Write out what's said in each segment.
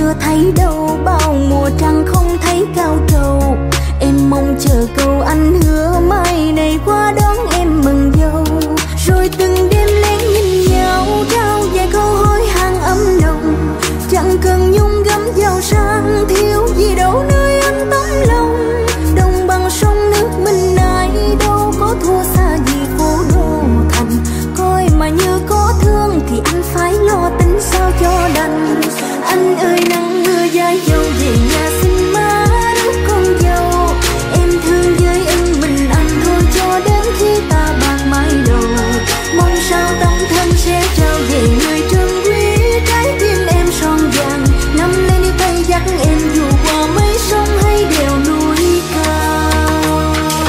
chưa thấy đâu, bao mùa trăng không thấy cao trầu. Em mong chờ câu anh hứa mai này qua đón em mừng dâu. Rồi từng đêm lén nhìn nhau trao vài câu hỏi hàng ấm nồng. Chẳng cần nhung gấm giàu sang, thiếu gì đâu nơi anh tấm lòng. Đồng bằng sông nước mình này đâu có thua xa gì phố đô thành. Coi mà như có thương thì anh phải lo tính sao cho đành. Anh ơi nắng mưa dài dâu về nhà xin má rước con dâu. Em thương với em mình anh thôi cho đến khi ta bạc mái đầu. Mong sao tấm thân sẽ trao về người trân quý trái tim em son vàng. Nắm lên đi tay dắt em dù qua mấy sông hay đèo núi cao.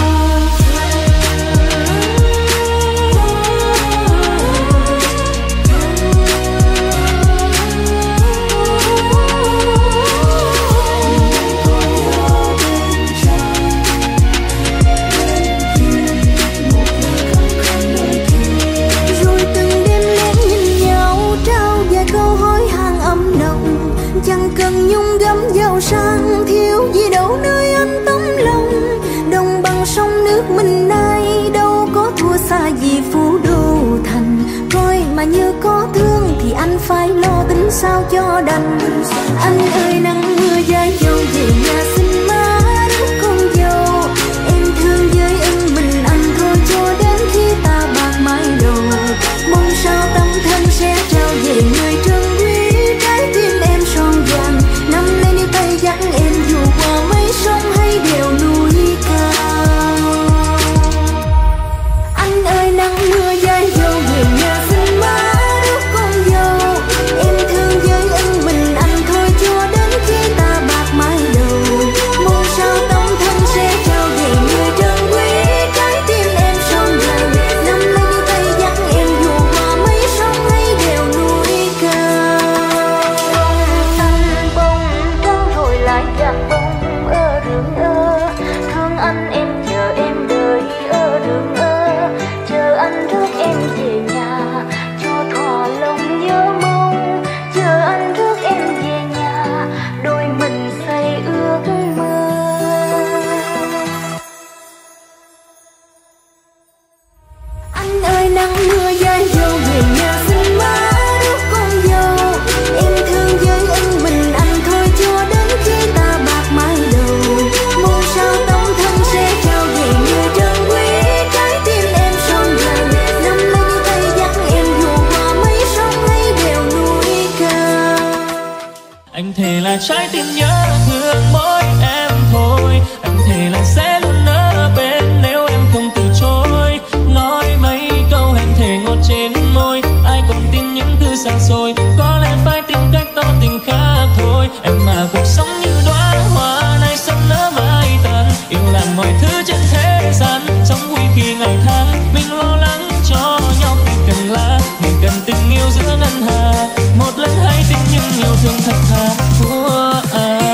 Rồi từng đêm lén nhìn nhau trao vài câu hỏi hàng ấm nồng. Chẳng cần nhung gấm giàu sang, thiếu gì đâu nơi anh tấm lòng. Đồng bằng sông nước mình nay đâu có thua xa gì phú đô thành. Coi mà như có thương thì anh phải lo tính sao cho đành. Anh ơi nắng mưa dài dâu về nhà xin má rước con dâu. Em thương với em mình anh thôi cho đến khi ta bạc mái đầu. Mong sao tấm thân sẽ trao về người trân quý trái tim em son vàng. Nắm lên đi tay dắt em dù qua mấy sông hay đèo núi cao. Anh ơi nắng mưa dài dâu về nhà xin má rước con dâu. Em thương với em mình anh thôi cho đến khi ta bạc mái đầu. Mong sao tấm thân sẽ trao về người trân quý trái tim em son vàng. Nắm lên đi tay dắt em dù qua mấy sông hay đèo núi cao. Xanh bông trắng rồi lại gạt bông ở đường ơ. Thương anh em chờ em đợi ở đường ơ. Chờ anh rước em về nhà cho thỏa lòng nhớ mong. Chờ anh rước em về nhà đôi mình xây ước mơ. Anh ơi nắng mưa dài dâu về nhà xin má rước con dâu. Em thương với em mình anh thôi cho đến khi ta bạc mái đầu. Mong sao tấm thân sẽ trao về người trân quý trái tim em son vàng. Nắm lấy đi tay dắt em dù qua mấy sông hay đèo núi cao. Anh thề là trái tim nhớ thương mỗi em thôi. Anh thề là sẽ luôn ở bên nếu em không từ chối. Nói mấy câu hẹn thề ngọt trên môi, ai còn tin những thứ xa xôi. Có lẽ phải tìm cách tỏ tình khác thôi. Em mà cuộc sống như đóa hoa này sắp nở mãi tàn. Yêu làm mọi thứ trên thế gian, sống vui khi ngày tháng. Mình lo lắng cho nhau thì cần là mình cần tình yêu giữa ngân hà. Một lần hay tin nhưng yêu thương thật thà của ai.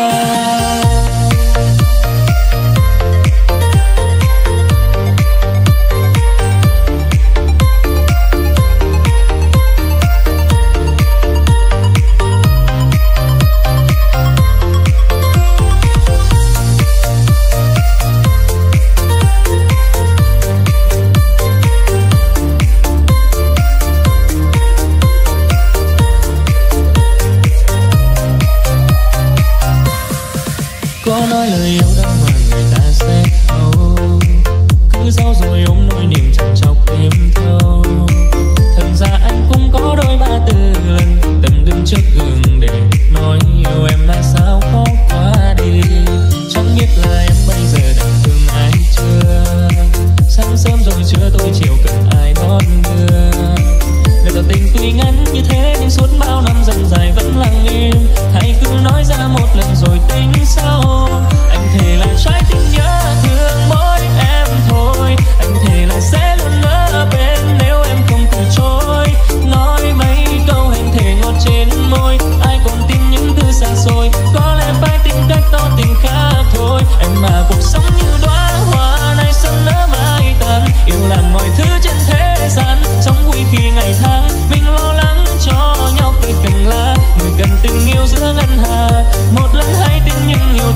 Có nói lời yêu đâu mà người ta sẽ thấu. Cứ sau rồi ôm nỗi niềm chẳng chọc thêm thâu. Thật ra anh cũng có đôi ba từ lần tầm đứng trước gương để nói yêu em là sao khó qua đi. Chẳng biết là em bây giờ đang thương ai chưa. Sáng sớm rồi trưa tôi chiều cần ai đón đưa. Đời tỏ tình tuy ngắn như thế nhưng suốt bao năm dần dài vẫn lặng im. Hãy cứ nói ra một lần rồi tính sau. Anh thề là trái tim nhớ thương mỗi em thôi. Anh thề là sẽ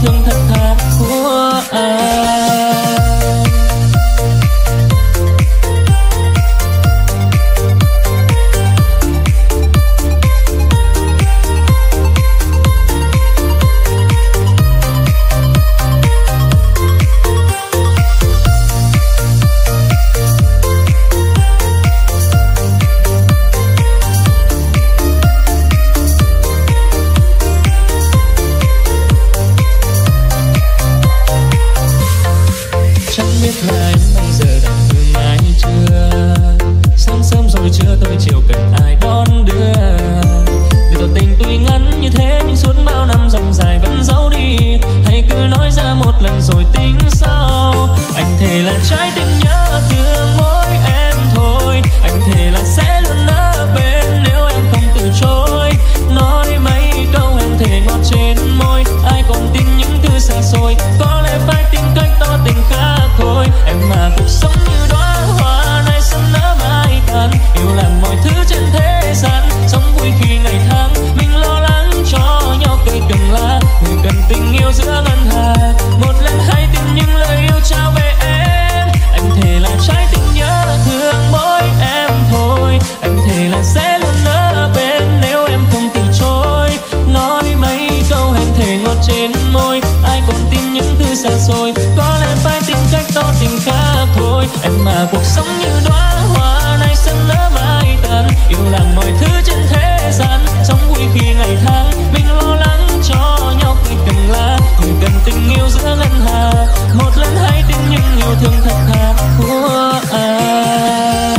thương thật thà của ai. Cuộc sống như đóa hoa nay sân nở mai tàn, yêu làm mọi thứ trên thế gian, sống vui khi ngày tháng mình lo lắng cho nhau. Người cần là người cần tình yêu giữa ngân hà, một lần hãy tin những yêu thương thật thà của ai.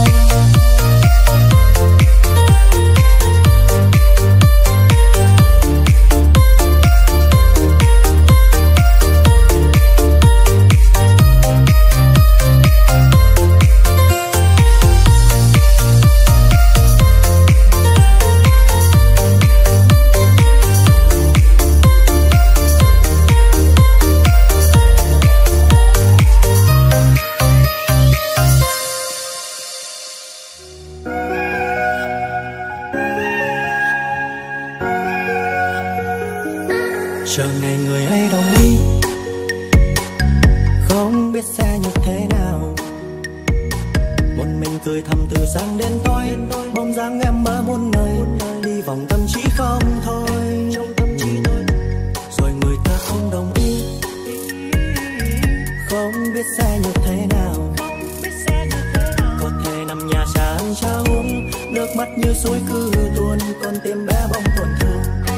Chờ ngày người ấy đồng ý, không biết sẽ như thế nào. Một mình cười thầm từ sáng đến tối, bóng dáng em ở muôn nơi, đi vòng tâm trí không thôi. Rồi người ta không đồng ý, không biết sẽ như thế nào. Có thể nằm nhà trà ăn trà uống, nước mắt như suối cứ tuôn, con tim bé bỗng tổn thương.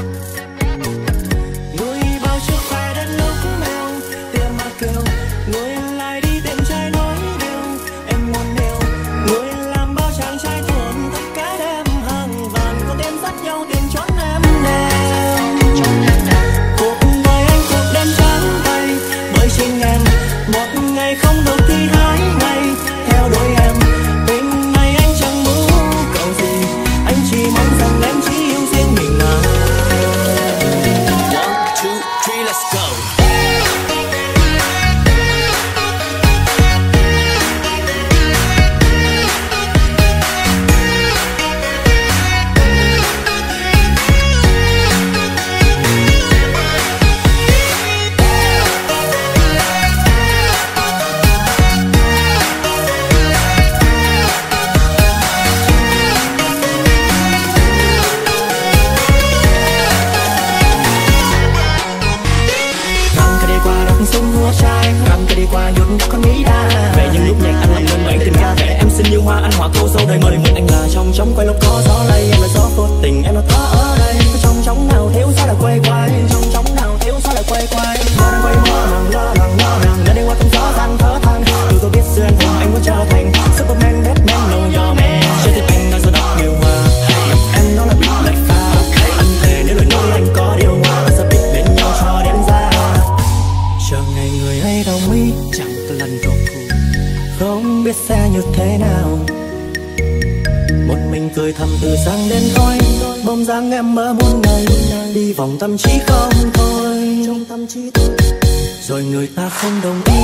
cười thầm từ sáng đến tối, bóng dáng em mơ muôn ngày đi vòng tâm trí không thôi, trong tâm trí tôi rồi người ta không đồng ý,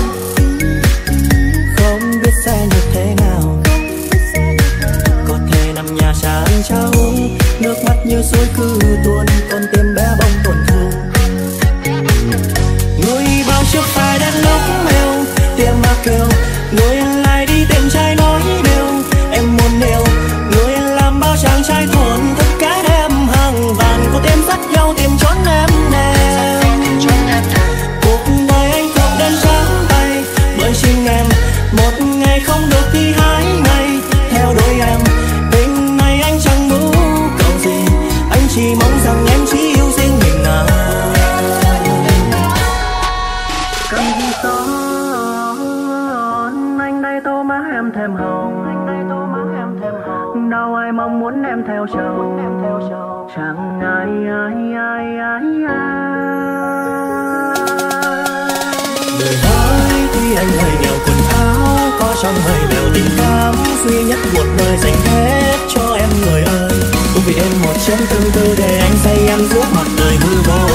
không biết sẽ như thế nào. Có thể nằm nhà trà ăn cháo uống, nước mắt như suối cứ tuôn, con tim bé bỗng tổn thương. người hỡi, tuy anh hơi nghèo quần áo, có trong hơi bèo tình cảm, duy nhất một đời dành hết cho em người ơi. Cũng vì em một chén tương tư để anh say em giữa mặt đời hư vô.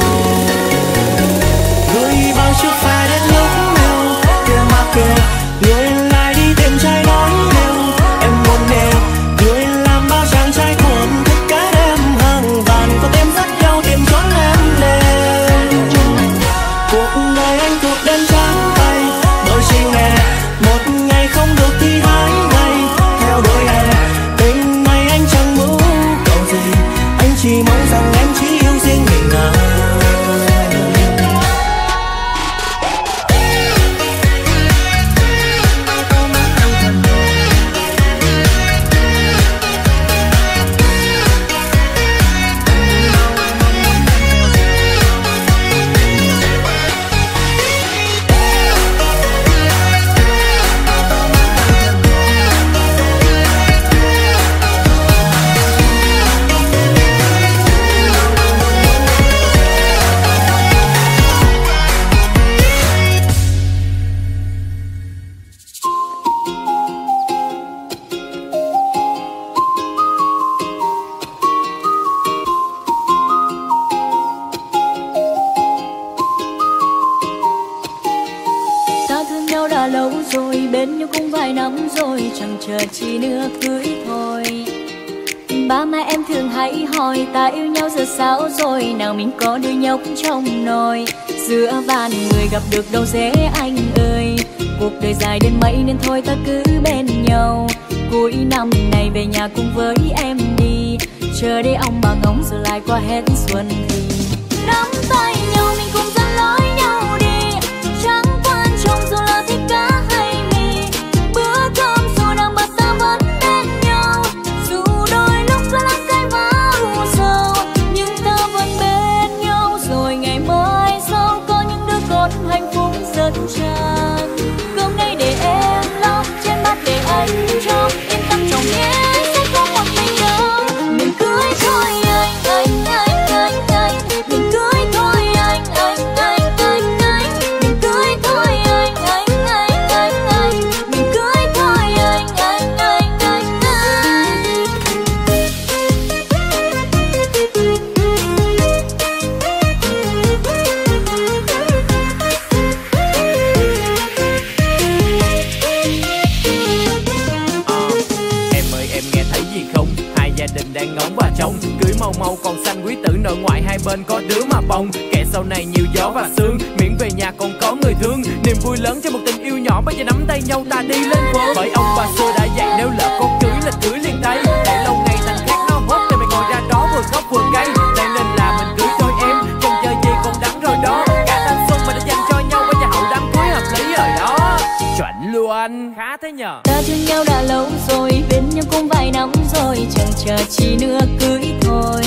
Người bao chiếc phai đến lúc nào kia mà kìa, người lại đi tìm trai nói đều em muốn nêu. Người làm bao chàng trai cuốn tất cả đêm hàng vàng, có tem dắt nhau tìm trốn em lên. Cuộc đời anh thuộc đêm trắng tay, đôi chiều hè một ngày không được thì hai ngày theo đuổi em. Tình này anh chẳng mưu cầu gì, anh chỉ mong rằng em chỉ yêu riêng mình à. Chẳng chờ chi nữa cưới thôi. Ba má em thường hay hỏi ta yêu nhau giờ sao rồi, nào mình có đứa nhóc trong nồi. Giữa bàn người gặp được đâu dễ anh ơi, cuộc đời dài đến mấy nên thôi ta cứ bên nhau. Cuối năm này về nhà cùng với em đi, chờ để ông bà ngóng rồi lại qua hết xuân thì nắm tay nhau mình cùng dẫn lối nhau đi. Chẳng quan trọng dù là thích cá hay mì, bữa cơm dù đang bận ta vẫn bên nhau. Dù đôi lúc có lắm cái vã u sầu, nhưng ta vẫn bên nhau. Rồi ngày mai sau có những đứa con hạnh phúc rất tràn. Cơm nay để em lo, trên bát để anh cho, yên tâm chồng nhé, sẽ không một mình đâu. Mình cưới thôi anh, mình cưới thôi anh, mình cưới thôi anh, mình cưới thôi anh. Em ơi em nghe thấy gì không? Hai gia đình đang ngóng và trông, cưới mau mau còn xanh quý tử nội ngoại hai bên có đứa mà bồng. Kẻ sau này nhiều gió và sương, miễn về nhà còn có người thương. Niềm vui lớn cho một tình yêu nhỏ, bây giờ nắm tay nhau ta đi lên phố. Bởi ông bà xưa đã dạy nếu lỡ con cưới là cưới liền tay. Để lâu ngày thành khác nó hốt, để mày ngồi ra đó vừa khóc vừa cay. Đây nên là mình cưới thôi em, chân chơi gì còn đắng rồi đó. Cả thanh xuân mà đã dành cho nhau, bây giờ hậu đám cưới hợp lý rồi đó. Chuẩn luôn, khá thế nhờ. Ta thương nhau đã lâu rồi, bên nhau cũng vài năm rồi, chẳng chờ chi nữa cưới thôi.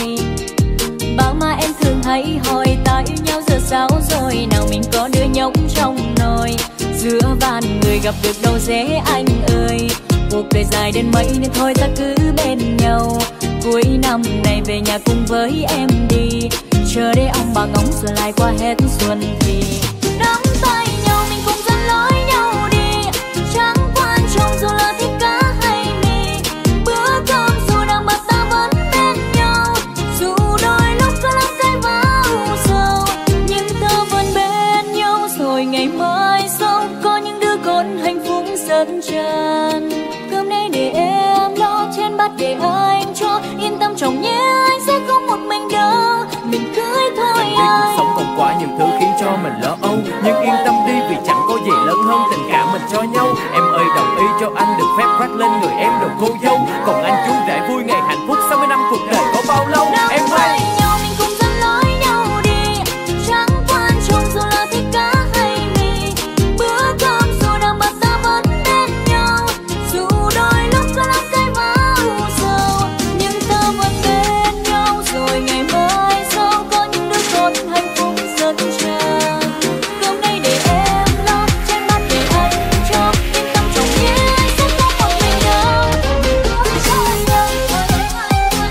Ba má em thường hay hỏi ta yêu nhau giờ sao rồi, nào mình có đứa nhóc trong nồi. Giữa bàn người gặp được đâu dễ anh ơi, cuộc đời dài đến mấy nên thôi ta cứ bên nhau. Cuối năm này về nhà cùng với em đi, chờ để ông bà ngóng rồi lại qua hết xuân thì nắm tay nhau mình cùng dẫn lối nhau đi. Chẳng quan trọng dù là thích cá hay mì, bữa cơm dù đang bận ta vẫn bên nhau. Dù đôi lúc có lắm cái vã u sầu, nhưng ta vẫn bên nhau. Rồi ngày mai sau có những đứa con hạnh phúc rất tràn. Cơm nay để em lo, trên bát để anh cho, yên tâm chồng nhé, anh sẽ không một mình đâu. Mình cưới thôi anh. Cuộc sống còn quá nhiều thứ khiến cho mình lo âu, nhưng yên tâm đi vì chẳng có gì lớn hơn tình cảm mình cho nhau. Em ơi đồng ý cho anh được phép khoác lên người em đồ cô dâu, còn anh chú rể vui ngày hạnh phúc 60 năm cuộc đời có bao lâu. Em ơi mình cùng dẫn lối nhau đi, chẳng quan trọng dù là thích cá hay mì, bữa cơm dù đang bận ta vẫn bên nhau. Dù đôi lúc có lắm cái vã u sầu, nhưng ta vẫn bên nhau. Rồi ngày mai sau có những đứa con hạnh phúc rất tràn. Cơm nay để em lo, trên bát để anh cho, yên tâm chồng nhé, anh sẽ không một mình đâu. Mình cưới thôi anh,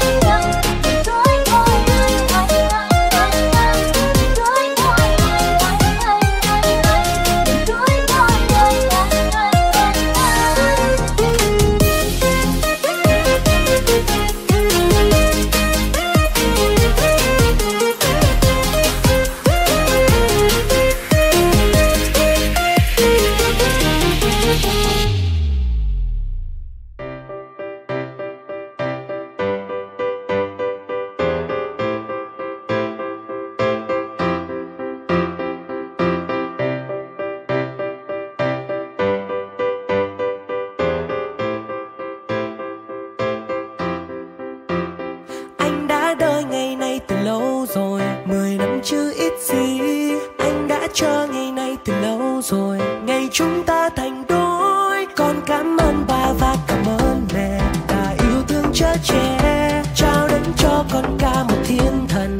năm chứ ít gì. Anh đã chờ ngày này từ lâu rồi, ngày chúng ta thành đôi. Con cảm ơn ba và cảm ơn mẹ đã yêu thương chở che, trao đến cho con cả một thiên thần.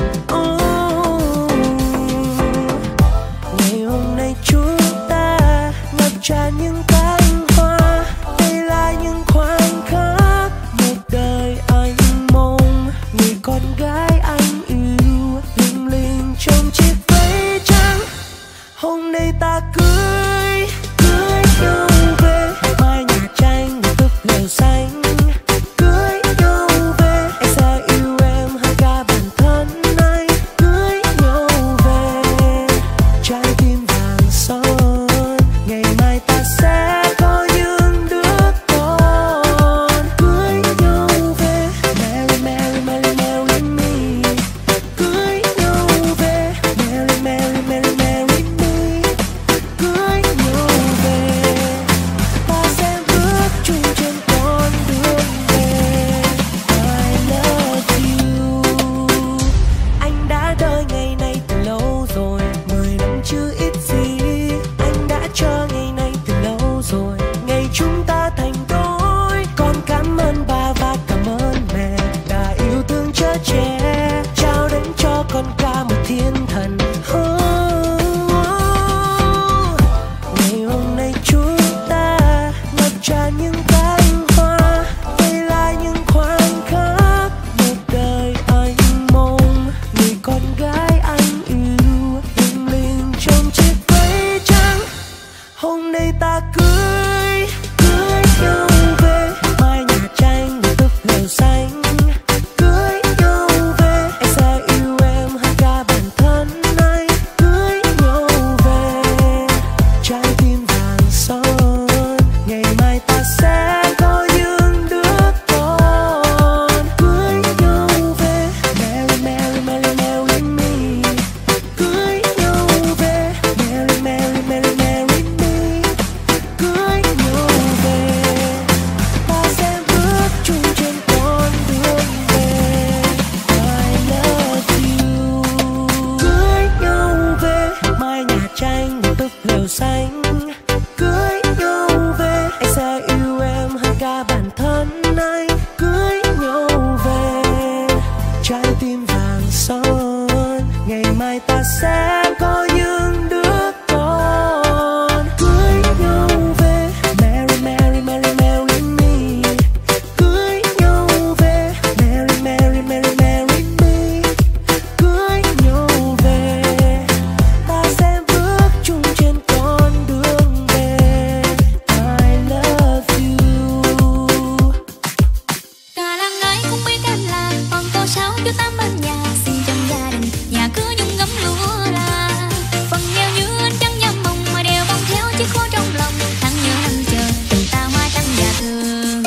Ngày hôm nay chúng ta ngập tràn những cánh hoa, đây là những khoảnh khắc một đời anh mong. Người con gái anh yêu lung linh trong chiếc váy trắng, hôm nay ta cưới nhau về mái nhà tranh túp lều xanh. Cưới nhau về anh sẽ yêu em hơn cả bản thân anh. Cưới nhau về trái tim vàng son, ngày mai ta sẽ có những đứa con. Cưới nhau về Mary Mary Mary Mary me. Cưới nhau về Mary Mary Mary Mary me. Cưới nhau về ta sẽ bước chung trên con đường về. I love you. Anh đã đợi ngày này từ lâu rồi, 10 năm chứ ít gì. Anh đã chờ ngày này từ lâu rồi, ngày chúng ta thành đôi. Con cảm ơn ba và cảm ơn mẹ đã yêu thương chở che, trao đến cho con cả một thiên thần. Ngày hôm nay chúng ta ngập tràn những cánh hoa, đây là những khoảnh khắc một đời anh mong. Người con gái anh yêu lung linh trong chiếc váy trắng, hôm nay ta cưới nhau về mái nhà tranh túp lều xanh. Cưới nhau về anh sẽ yêu em hơn cả bản thân anh. Cưới nhau về trái tim vàng son, ngày mai ta sẽ có những đứa con. Cưới nhau về Mary Mary Mary Mary me. Cưới nhau về Mary Mary Mary Mary me. Cưới nhau về ta sẽ bước chung trên con đường về. I love you. Cưới nhau về mái nhà tranh túp lều xanh. Cưới nhau về anh sẽ yêu em hơn cả bản thân anh. Cưới nhau về trái tim vàng son, ngày mai ta sẽ có những đứa con. Cưới nhau về Mary Mary Mary Mary me. Cưới nhau về Mary Mary Mary Mary me. Cưới nhau về ta sẽ bước chung trên con đường về. I love you. Cả làng ái cũng biết em là con cô sáu chú tám bên nhà, xin trong gia đình nhà cứ nhung ngắm lúa là phần nghèo như anh trắng nhâm mộng mà đeo bông theo chiếc khố trong lòng. Tháng nhớ năm chờ tình ta hoa trắng và thương.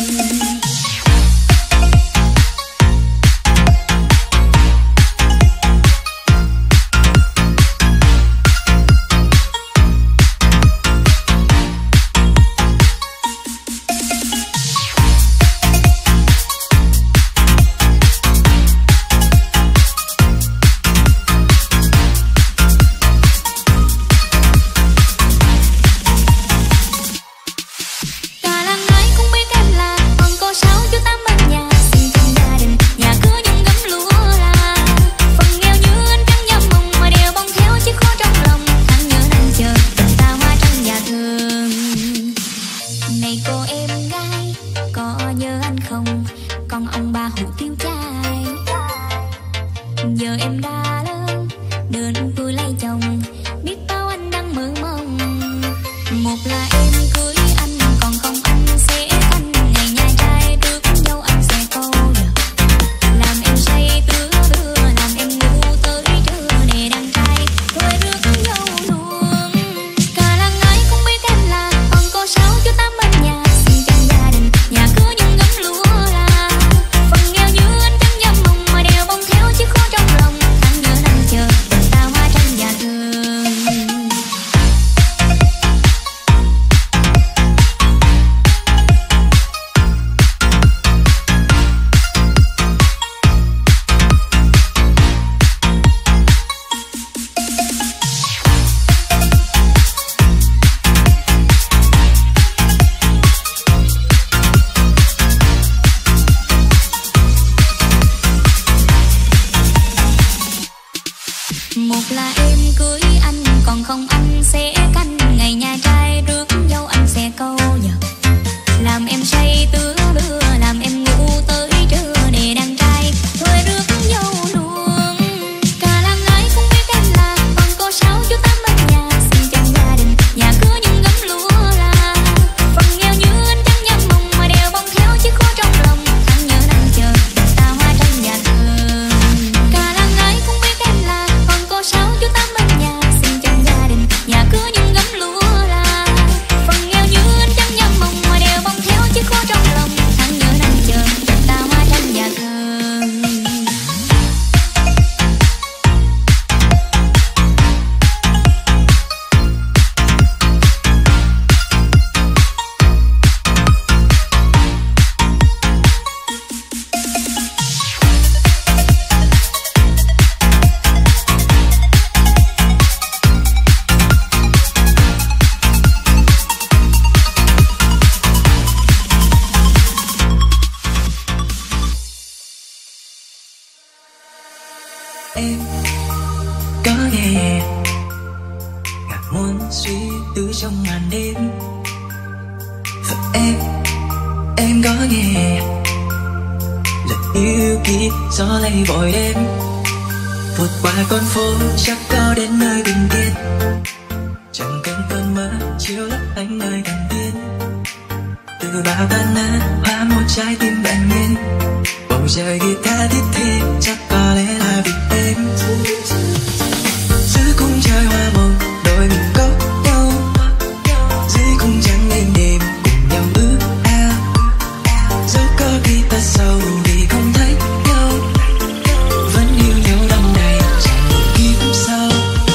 Cả làng ái cũng biết em là con cô sáu chú tám bên nhà, xin trong gia đình nhà cứ nhung ngắm lúa là phần nghèo như anh trắng nhâm mộng mà đeo bông theo chiếc khố trong lòng. Tháng nhớ năm chờ tình ta hoa trắng và thương. Này cô em gái có nhớ anh không, con ông bà hủ tiếu trai. Giờ em đã lớn đến tuổi lấy chồng, biết bao anh đang mơ mộng. Một là em cưới anh, còn không anh sẽ canh ngày nhà trai trước nhau anh sẽ câu giờ. Làm em say tứa tứa, làm em ngủ tới trưa để đàn trai thôi rước nhau luôn. Cả làng ái cũng biết em là con cô sáu chú tám bên nhà, xin trong gia đình nhà cứ nhung ngắm lúa là phần nghèo như anh trắng nhâm mộng mà đeo bông theo chiếc khố trong lòng. Tháng nhớ năm chờ tình ta hoa Một là em cưới anh, còn không anh sẽ canh. Ngày nhà trai rước dâu anh sẽ câu giờ, làm em say tứa lưa, làm em ngủ tới trưa để đàn trai thuê rước dâu luôn. Cả làng ái cũng biết em là con cô sáu chú tám bên nhà, xin chào gia đình nhà cửa những gấm lúa là phần nghèo như anh chẳng nhầm mong mà đeo bông theo chiếc khố trong lòng. Thằng nhớ đang chờ ta hoa trong nhà thờ. Cả làng ái cũng biết em là con cô sáu chú tám bên nhà, xin chào gia đình nhà cửa những gấm lúa là phần nghèo như anh chẳng nhầm mong mà đeo bông theo chiếc khố trong lòng. Thằng nhớ đang chờ ta hoa trong nhà thờ. Em có nghe ngạc muốn suy tư trong màn đêm. Và em có nghe lời yêu kia gió lay vội đêm. Vượt qua con phố chắc có đến nơi bình yên, chẳng cần cơn mơ chiếu lấp ánh nơi cần tiên. Từ bao tan nát hóa một trái tim bình yên, bầu trời guitar thiết thi chắc có lẽ là vì em. Giữa khung trời hoa mộng đôi mình có nhau, dưới khung trăng êm đềm cùng nhau ước ao. Dẫu có khi ta sầu vì không thấy nhau, vẫn yêu nhau đắm đầy chẳng một kiếp sau.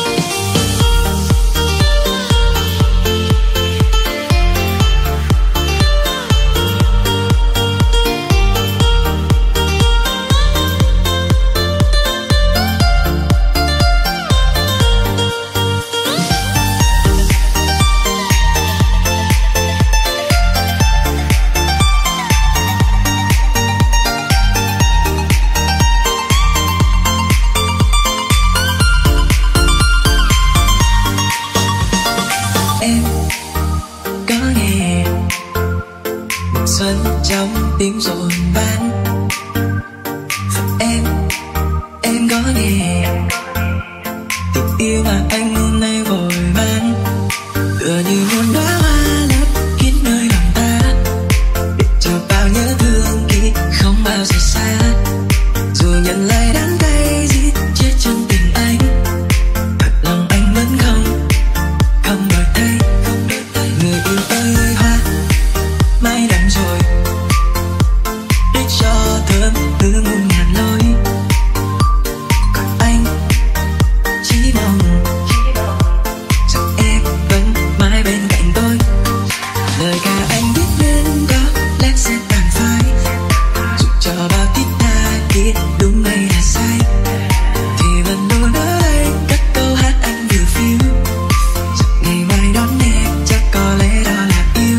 Em có nghe mùa xuân trong tiếng rộn vang. Và em có nghe tình yêu mà anh hôm nay vội vàng, tựa như muôn đóa hoa lấp kín nơi lòng ta, để cho bao nhớ thương khi không bao giờ xa. Dù nhận lại đắng cay giết chết chân tình anh, thật lòng anh vẫn không đổi thay. Người yêu ơi hoa mai đành rồi, để cho thơm hương muôn ngàn lối. Còn anh chỉ mong rằng em vẫn mãi bên cạnh tôi. Lời ca anh viết nên có lẽ sẽ tàn phai, dù cho bao thiết tha kia đúng hay là sai, thì vẫn luôn ở đây các câu hát anh vừa phiêu. Ngày mai đón em chắc có lẽ đó là yêu.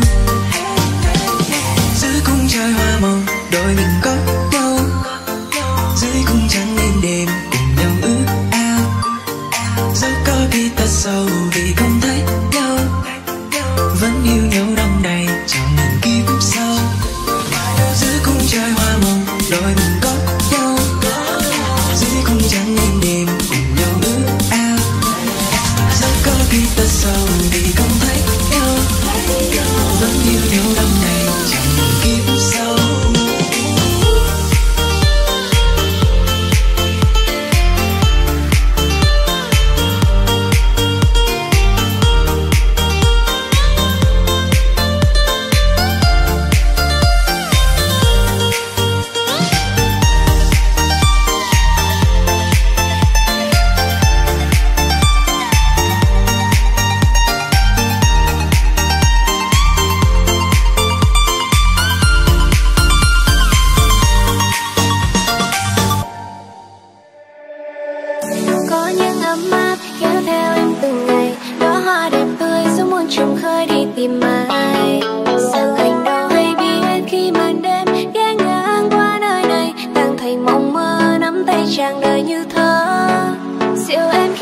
Giữa khung trời hoa mộng đôi mình có nhau, dưới khung trăng êm đềm cùng nhau ước ao. Dẫu có khi ta sầu vì không thấy nhau, vẫn yêu nhau đong đầy trong nghìn kiếp sau. Giữa khung trời hoa mộng đôi mình có nhau, dưới khung trăng êm đềm cùng nhau ước ao. Dẫu có khi ta sầu vì không thấy nhau, vẫn yêu nhau đong đầy trong nghìn kiếp sau. Có những ấm áp kéo theo em từng ngày, đóa hoa đẹp tươi giữa muôn trùng khơi đi tìm ai. Rằng anh đâu hay biết khi màn đêm ghé ngang qua nơi này, tan thành mộng mơ nắm tay chàng đời như thơ. Dịu em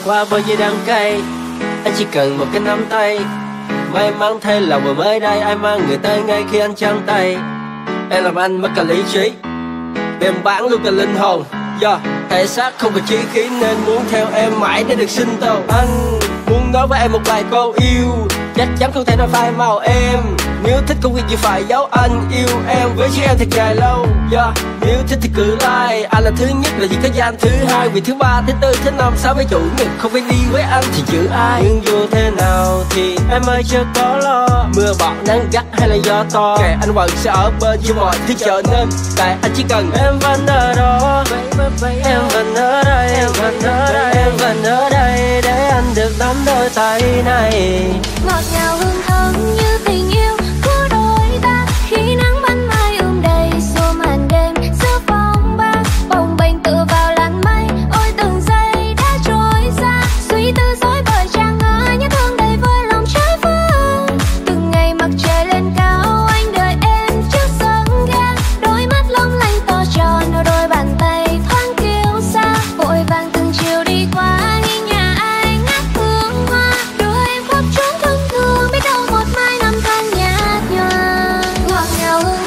qua bờ dây đắng cay. Anh chỉ cần một cái nắm tay. May mắn thay lòng vừa mới đây ai mang người tới ngay khi anh trắng tay. Em làm anh mất cả lý trí, em bán luôn cả linh hồn. Thể xác không có chí khí nên muốn theo em mãi để được sinh tồn. Anh muốn nói với em một vài câu yêu, chắc chắn không thể nói phai màu em. Nếu thích không việc gì phải giấu, anh yêu em với chứ em thật dài lâu. Nếu thích thì cứ like, anh là thứ nhất là vì có gian thứ hai. Vì thứ ba, thứ tư, thứ năm, sáu với chủ nhật không phải đi với anh thì giữ ai. Nhưng dù thế nào thì em ơi chưa có lo, mưa bão nắng gắt hay là gió to, kệ anh vẫn sẽ ở bên cho mọi thứ trở nên. Tại anh chỉ cần em vẫn ở đó, em vẫn ở đây, em vẫn ở đây, em vẫn ở đây để anh được nắm đôi tay này. Ngọt ngào hương thơm như tình yêu của đôi ta, khi nắng ban mai ươm đầy xua màn đêm giữa phong ba, bồng bềnh tựa vào làn mây. Ôi từng giây đã trôi xa, suy tư dối bời trang ngỡ nhớ thương đầy vơi lòng trái vơi. Từng ngày mặt trời lên cao anh đợi em trước sân ga, đôi mắt long lanh to tròn đôi bàn tay thoáng kiêu xa. Vội vàng từng chiều đi qua nghi nhà ai ngát hương hoa, đưa em khóc trốn thân thương biết đâu một mai năm tháng nhạt nhòa. Ngọt ngào hương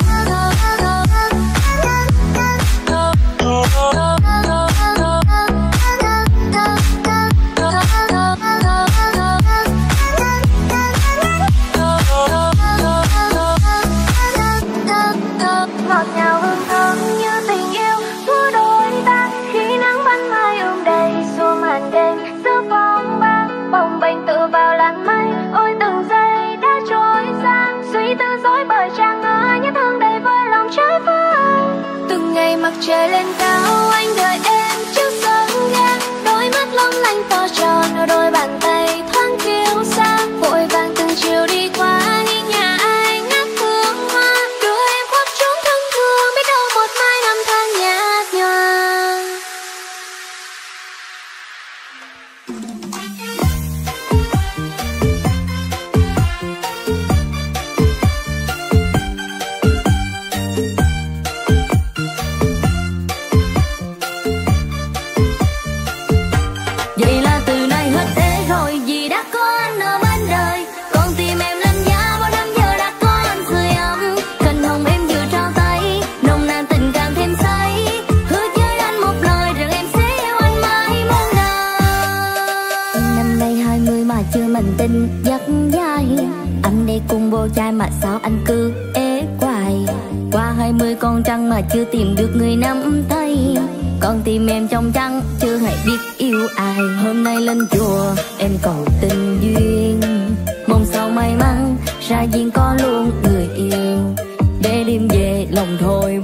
ngọt ngào hương thơm như tình yêu của đôi ta, khi nắng ban mai ươm đầy xua màn đêm giữa phong ba, bồng bềnh tựa vào làn mây. Ôi từng giây đã trôi xa, suy tư dối bời trang ngỡ nhớ thương đầy vơi lòng trái vơi. Từng ngày mặt trời lên cao anh đợi em trước sân ga, đôi mắt long lanh to tròn đôi bàn tay thoáng kiêu xa. Vội vàng từng chiều đi qua nghi nhà ai ngát hương hoa, đưa em khóc trốn thân thương biết đâu một mai năm tháng nhạt nhòa. Vậy là từ nay hết thế rồi vì đã có anh ở bên đời, con tim em lên giá bao năm giờ đã có anh sưởi ấm. Cành hồng em vừa trao tay, nồng nàn tình cảm thêm say, hứa với anh một lời rằng em sẽ yêu anh mãi muôn đời. Năm nay 20 mà chưa mình tin dắt dai, anh đây cùng bồ trai mà sao anh cứ ế hoài. Qua 20 con trăng mà chưa tìm được người nắm tay, con tim em trong trắng chưa hề biết yêu ai. Hôm nay lên chùa em cầu tình duyên, mong sao may mắn ra duyên có luôn người yêu, để đêm về lòng thôi